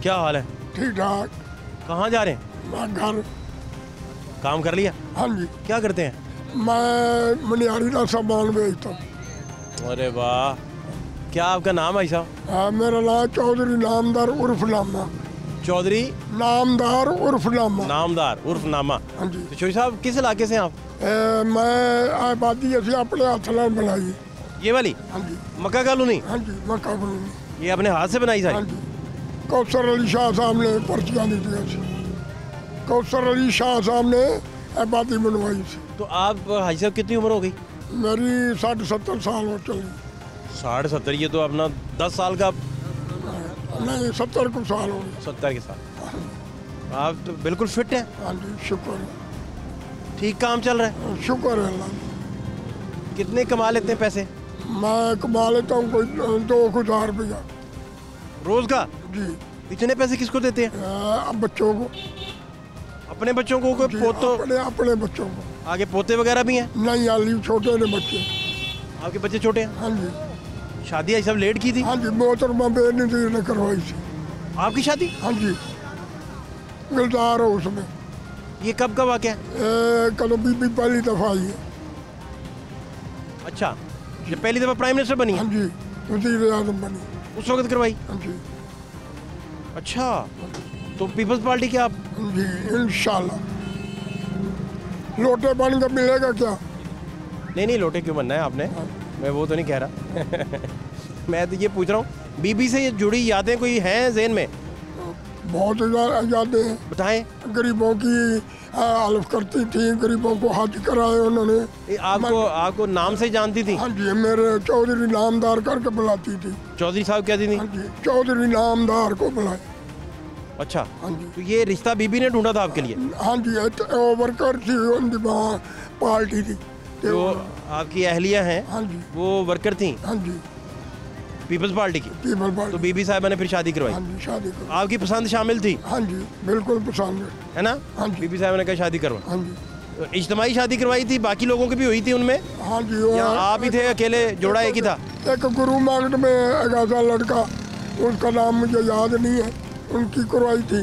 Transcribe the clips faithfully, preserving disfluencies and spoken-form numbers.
क्या हाल है? ठीक ठाक। कहाँ जा रहे हैं? मैं घर। काम कर लिया? हाँ जी। क्या करते हैं? मैं मनियारी का सामान बेचता हूँ। अरे वाह, क्या आपका नाम है साहब? हाँ, मेरा नाम चौधरी नामदार उर्फ नामा। चौधरी नामदार उर्फ नामा। नामदार उर्फ नामा। हाँ जी। तो चौधरी साहब किस इलाके से हैं आप? ए, मैं आबादी ऐसी अपने हाथ नाल बनाई। ये वाली? हाँ जी। मक्का कॉलोनी? हाँ जी, मक्का कॉलोनी। ये अपने हाथ से बनाई हाँ सारी? जी। कौसर अली शाह साहब ने पर्चियाँ दी थी। कौसर अली शाह साहब ने आबादी बनवाई थी। तो आप हाजी साहब कितनी उम्र हो गई? मेरी साठ सत्तर साल हो चली। साढ़े सत्तर? ये तो अपना दस साल का। नहीं, सत्तर को साल हो गए। सत्तर के साथ आप तो बिल्कुल फिट हैं। हाँ जी, शुक्र है। ठीक काम चल रहा है? शुक्र है अल्लाह। कितने कमा लेते हैं पैसे? मैं कमा लेता हूँ कोई दो हजार रुपया रोज का? जी। इतने पैसे किसको देते हैं? आ, बच्चों को। अपने बच्चों को? कोई पोतो? अपने अपने बच्चों को। आगे पोते वगैरह भी हैं? नहीं, अली छोटे ने बच्चे। आपके बच्चे छोटे हैं? हाँ जी। शादी आई सब लेट की थी? हाँ जी, मोहतरमा बेनज़ीर ने करवाई थी। आपकी शादी? हाँ जी, गुलजार हो उसमें। ये कब का वाक़या है? कल बीबी पहली दफ़ा आई है। अच्छा, जब पहली दफ़ा प्राइम मिनिस्टर बनी? हाँ जी, वज़ीर आज़म बनी। उस वक्त करवाई? हाँ जी। अच्छा, तो पीपल्स पार्टी के आप? जी, इंशाल्लाह। लोटे बन के मिलेगा क्या? नहीं नहीं, लोटे क्यों बनना है आपने? मैं वो तो नहीं कह रहा मैं तो ये पूछ रहा हूँ, बीबी से ये जुड़ी यादें कोई हैं ज़हन में? बहुत यादें हैं। बताएं। गरीबों की हेल्प करती थी, गरीबों को हज कराए उन्होंने। आपको आपको नाम से जानती थी? हाँ जी, मेरे चौधरी नामदार करके बुलाती थी। चौधरी साहब कहती थी? हाँ जी, चौधरी नामदार को बुलाए। अच्छा। हाँ जी। तो ये रिश्ता बीबी ने ढूंढा था आपके लिए? हाँ जी, वो वर्कर थी, उनकी वहाँ पार्टी थी। तो आपकी अहलिया हैं? हाँ जी। वो वर्कर थी? हाँ जी, पीपल्स पार्टी की? People Party. तो बीबी साहबा ने फिर शादी करवाई? हाँ जी, शादी करवाई। आपकी पसंद शामिल थी? हाँ जी, बिल्कुल पसंद है। है ना? हाँ जी। बीबी साहबा ने कहा शादी करवा। हाँ जी। तो इज्तिमाई शादी करवाई थी? बाकी लोगों की भी हुई थी उनमें? हाँ जी। या आप ही थे अकेले, जोड़ा एक ही था? एक गुरु मार्केट में एक ऐसा लड़का, उसका नाम मुझे याद नहीं है, उनकी करवाई थी।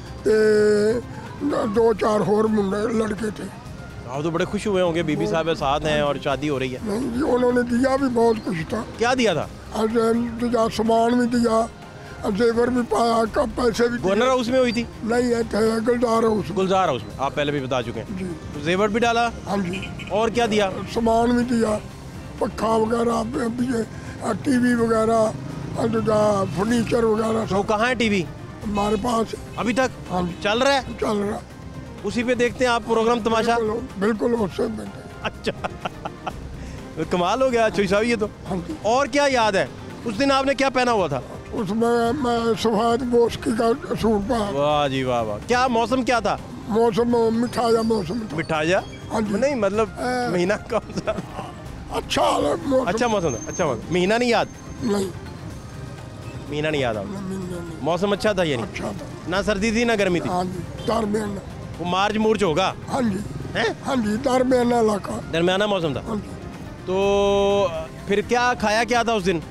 ते दो चार और मुंडे लड़के थे। आप तो बड़े खुश हुए होंगे, बीबी साहब साथ हैं और शादी हो रही है। नहीं जी, उन्होंने दिया भी बहुत कुछ था। क्या दिया था? दिया, सामान भी दिया, जेवर भी पाया, कब पैसे भी। गवर्नर हाउस में हुई थी? नहीं है, थे गुलजार हाउस। गुलजार हाउस में, आप पहले भी बता चुके हैं। जी। तो जेवर भी डाला? हाँ जी। और क्या दिया? सामान भी दिया, पक्खा वगैरह, टीवी वगैरह, फर्नीचर वगैरह। तो कहाँ है टीवी? हमारे पास अभी तक? हाँ, चल रहा है? चल रहा। उसी पे देखते हैं आप प्रोग्राम तमाशा? बिल्कुल उससे। अच्छा तो कमाल हो गया चौधरी साहब ये तो। हाँ जी। और क्या याद है? उस दिन आपने क्या पहना हुआ था? उसमें मैं सफेद बोस्की का सूट पहना। वाह जी वाह वाह। क्या मौसम क्या था? मौसम मिठाया मौसम। मिठाया? हाँ जी। नहीं मतलब महीना कौन सा? अच्छा मौसम। अच्छा मौसम था। अच्छा मौसम। महीना नहीं याद? नहीं, महीना नहीं याद आपको? मौसम अच्छा था यानी? अच्छा था। ना सर्दी थी ना गर्मी थी? हाँ जी, दरमियान। वो मार्च मूर्च होगा? हाँ जी। हैं? हाँ जी, दरमियाना इलाका, दरमियाना मौसम था। हाँ जी। तो फिर क्या खाया क्या था उस दिन?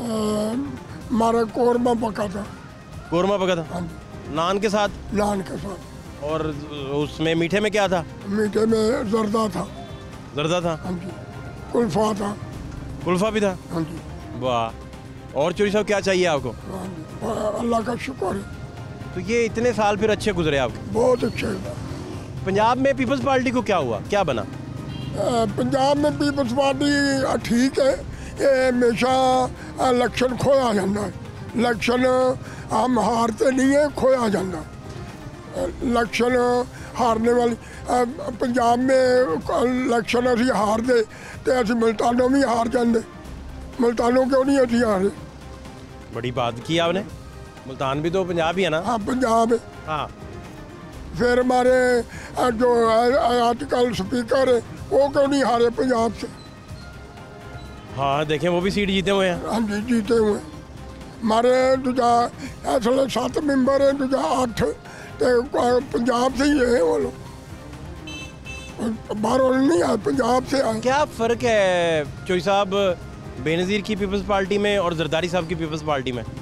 हमारा कोरमा पका था। कोरमा पका था? हाँ जी। नान के साथ? नान के साथ। और उसमें मीठे में क्या था? मीठे में जर्दा था। जर्दा था? हाँ जी। कुल्फा था। कुल्फा भी था? हाँ जी। वाह। और चौधरी साहब क्या चाहिए आपको? हाँ जी, अल्लाह का शुक्र है। तो ये इतने साल फिर अच्छे गुजरे आपके? बहुत अच्छे। पंजाब में पीपल्स पार्टी को क्या हुआ, क्या बना? पंजाब में पीपल्स पार्टी ठीक है, ये हमेशा इलेक्शन खोया जाता है। इलेक्शन हम हारते नहीं है, खोया जाता है इलेक्शन। हारने वाली पंजाब में इलेक्शन असी हार दे तो असी मुल्तानों भी हार जाते। मुल्तानों क्यों नहीं असी हारे? बड़ी बात की आपने। मुल्तान भी तो पंजाब ही है ना? हाँ, पंजाब है। हाँ। फिर हमारे जो आजकल स्पीकर है वो क्यों नहीं हारे पंजाब से? हाँ देखें, वो भी सीट जीते हुए हैं। हाँ जी, जीते हुए। हमारे दूजा असले सात मेंबर है, दूजा आठ तो पंजाब से ही है वो लोग, बाहरों नहीं आए, पंजाब से आए। क्या फ़र्क है चौधरी साहब बेनज़ीर की पीपल्स पार्टी में और जरदारी साहब की पीपल्स पार्टी में?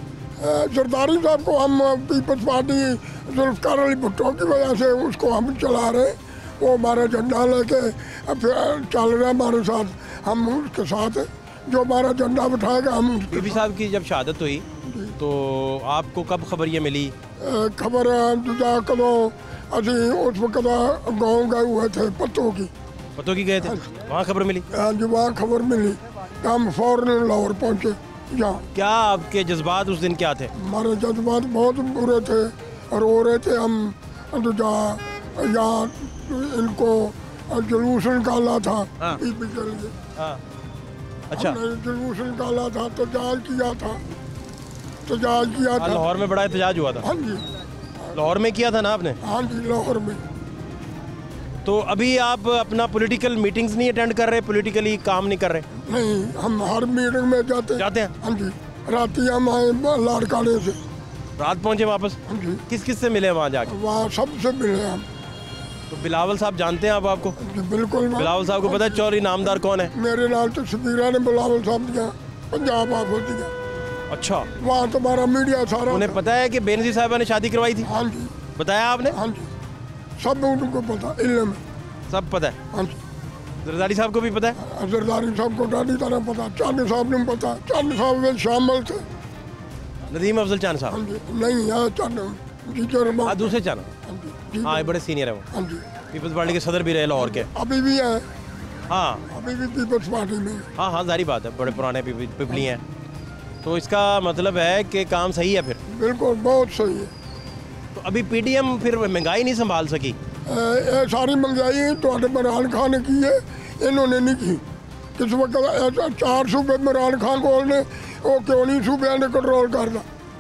जरदारी साहब को हम पीपल्स पार्टी जुल्फकार अली भुट्टो की वजह से उसको हम चला रहे, वो हमारा झंडा लेके चल रहे हैं हमारे साथ, हम उसके साथ हैं। जो हमारा झंडा उठाएगा हम उसके। बीबी साहब की जब शहादत हुई तो आपको कब खबर ये मिली? खबर दूजा कदों अभी उस वक्त गाँव गए हुए थे पत्तों की पत्तों की गए थे, वहाँ खबर मिली? जो वहाँ खबर मिली हम फौरन लाहौर पहुँचे। यहाँ क्या आपके जज्बात उस दिन क्या थे? हमारे जज्बात बहुत बुरे थे, रो रहे थे हम। दूजा यहाँ इनको जुलूस निकाला था हाँ। बीबी के लिए। हाँ। अच्छा, हमने जुलूस निकाला था, तजाज किया था, तजाज किया था। लाहौर में बड़ा एहतजाज हुआ था? हाँ जी, लाहौर में किया था ना आपने? हाँ जी, लाहौर में। तो अभी आप अपना पॉलिटिकल मीटिंग्स नहीं अटेंड कर रहे, पॉलिटिकली काम नहीं कर रहे? नहीं, हम हर मीटिंग में जाते जाते हैं? हाँ जी, रात ही हम आए लाड़काने से। रात पहुंचे वापस? हाँ जी, किस किस से मिले वहाँ जाके? वहाँ सबसे मिले हम। तो बिलावल साहब जानते हैं आप? आपको जी, बिल्कुल। बिलावल साहब को पता है चौधरी नामदार कौन है? मेरे नाल तो सफीरा ने बिलावल साहब दिया, पंजाब आप होती है। अच्छा, वहाँ तुम्हारा मीडिया सारा। उन्हें पता है कि बेनजीर साहबा ने शादी करवाई थी? हाँ जी, बताया आपने? हाँ जी, सब उनको पता, इल्म में। सब पता है? हाँ जी, जरदारी साहब को भी पता है? जरदारी साहब को डाली तरह पता, चांद साहब ने पता, चांद साहब में शामिल थे। नदीम अफजल चांद साहब? हाँ जी, नहीं है चांद जी जो रमा। हाँ, दूसरे चांद। हाँ जी, जी, हाँ, ये बड़े सीनियर है वो, हाँ जी, पीपल्स पार्टी के सदर भी रहे लाहौर के। अभी भी है, हाँ अभी भी पीपल्स पार्टी में। हाँ हाँ, जारी बात है, बड़े पुराने पिप- पिपली हैं। तो इसका मतलब है कि काम सही है फिर? बिल्कुल, बहुत सही है। तो अभी पीडीएम फिर महंगाई नहीं संभाल सकी? ए, ए, सारी महंगाई तो इमरान खान ने की है, इन्होंने नहीं की। किस वक्त ऐसा चार सूबे इमरान खान को ने वो क्यों नहीं सूबे ने कंट्रोल करना।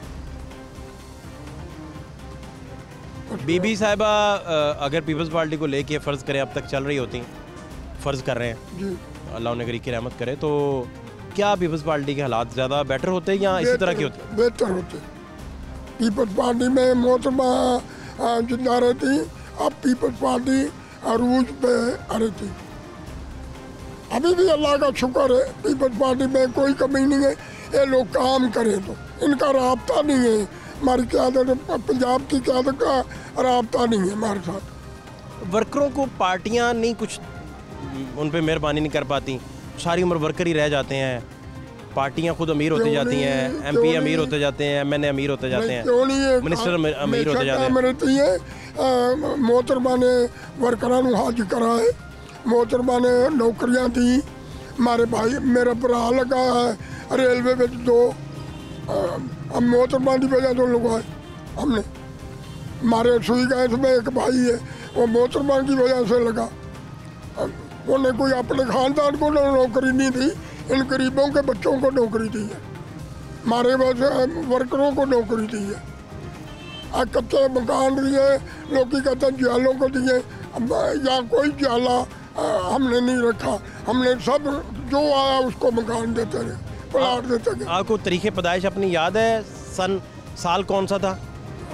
बीबी साहिबा अगर पीपल्स पार्टी को लेके फ़र्ज़ करें अब तक चल रही होती, फ़र्ज़ कर रहे हैं, जी, अल्लाह उन्हें की रहमत करे, तो क्या पीपल्स पार्टी के हालात ज़्यादा बेटर होते या इसी तरह के होते? बेहतर होते। पीपल्स पार्टी में मोहतरमा जिंदा रहती, अब पीपल्स पार्टी अरूज पे आ रही थी। अभी भी अल्लाह का शुक्र है, पीपल्स पार्टी में कोई कमी नहीं है। ये लोग काम करें तो इनका राब्ता नहीं है, हमारी क्यादत पंजाब की क्यादत का राब्ता नहीं है हमारे साथ। वर्करों को पार्टियां नहीं कुछ उन पे मेहरबानी नहीं कर पाती, सारी उम्र वर्कर ही रह जाते हैं, पार्टियां खुद अमीर होती जाती हैं, एमपी अमीर होते जाते हैं, एमएनए अमीर होते जाते हैं, क्यों नहीं है, मिनिस्टर अमी- अमीर होते जाते हैं। रहती है। मोहतरमा ने वर्करां नूं हज कराए, मोहतरमा ने नौकरियां दी। हमारे भाई मेरा भरा लगा है रेलवे में दो, हम मोहतरमा की वजह तो लगाए हमने। हमारे सुई गैस में एक भाई है, वो मोहतरमा की वजह से लगा। उन्हें कोई अपने खानदान को नौकरी नहीं दी, इन गरीबों के बच्चों को नौकरी दी है, हमारे बस वर्करों को नौकरी दी है। आ कच्चे मकान दिए, लोग कहते हैं जालों को दिए, या कोई जाला हमने नहीं रखा, हमने सब जो आया उसको मकान देते रहे, प्लाट देते गए। आपको तरीके पैदाइश अपनी याद है? सन साल कौन सा था?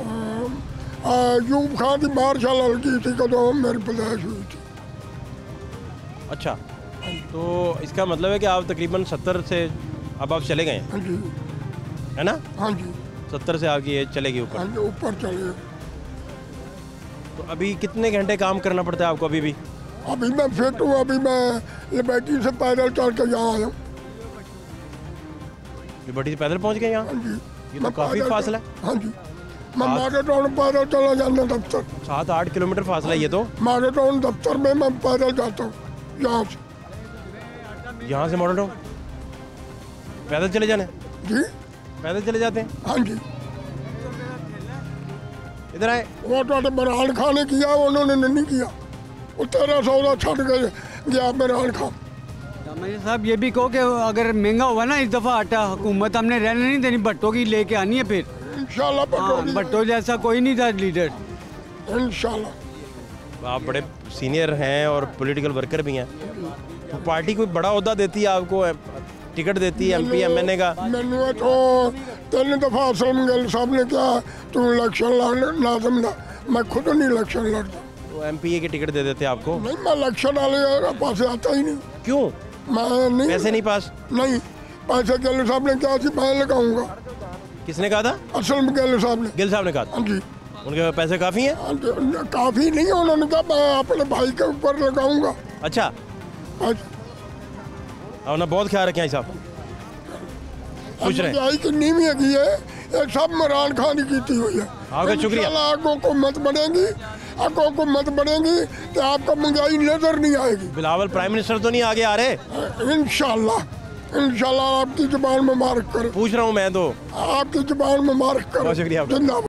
यूब खान की मार्शल हल्की थी कदों मेरी पैदाइश हुई थी। अच्छा, तो इसका मतलब है कि आप तकरीबन सत्तर से अब आप चले गए हैं, हाँ जी, है ना? हाँ जी, सत्तर से आपकी एज चलेगी हाँ ऊपर। जी, ऊपर चले। तो अभी कितने घंटे काम करना पड़ता है आपको अभी भी? अभी मैं फिट हूँ, अभी मैं लिबर्टी से पैदल चल के यहाँ आया हूँ। लिबर्टी से पैदल पहुंच गए यहाँ? हाँ जी, ये तो काफ़ी पैदल- फासला है। हाँ जी, मैं माडल टाउन पैदल चला जाना दफ्तर, सात आठ किलोमीटर फासला है ये तो। माडल टाउन दफ्तर में मैं पैदल जाता हूँ यहाँ से। यहाँ से मॉडल टाउन पैदल चले जाने? जी, पैदल चले जाते हैं? हाँ जी, इधर आए। वो तो इमरान खान ने किया, उन्होंने नहीं किया। वो तेरह सौदा छट के गया इमरान खान। मेरे साहब ये भी कहो कि अगर महंगा हुआ ना इस दफ़ा आटा, हुकूमत हमने रहने नहीं देनी, भट्टो की लेके आनी है फिर। इंशाल्लाह हाँ, भट्टो जैसा कोई नहीं था लीडर। इंशाल्लाह। आप बड़े सीनियर हैं और पॉलिटिकल वर्कर भी हैं, तो पार्टी कोई बड़ा ओहदा देती है आपको, टिकट देती है एमपी एमएनए का? मैंने तो तीन दफा असलम गिल साहब ने कहा तू इलेक्शन लड़ लाजम ना, मैं खुद नहीं इलेक्शन लड़ता। तो एमपीए की टिकट दे देते आपको? नहीं, मैं इलेक्शन वाले पास आता ही नहीं। क्यों? मैं नहीं, पैसे नहीं पास? नहीं, पैसे गिल साहब ने कहा कि मैं लगाऊंगा। किसने कहा था? असलम गिल साहब ने। गिल साहब ने कहा था। हाँ जी। उनके पैसे काफ़ी हैं? हाँ जी, काफ़ी नहीं है, उन्होंने कहा मैं अपने भाई के ऊपर लगाऊंगा। अच्छा, हाँ जी। और ना बहुत ख्याल रखें साहब, खुश रहें। महंगाई कितनी भी हैगी है, ये सब इमरान खान की की हुई है। आपका शुक्रिया। इंशाल्लाह आगो हुकूमत बनेगी, आगो हुकूमत बनेगी तो आपको महंगाई नजर नहीं आएगी। बिलावल प्राइम मिनिस्टर तो नहीं आगे आ रहे? इंशाल्लाह इंशाल्लाह आपकी जुबान मुबारक करे। पूछ रहा हूँ मैं तो। आपकी जुबान मुबारक करे। बहुत शुक्रिया आपका। जिंदाबाद।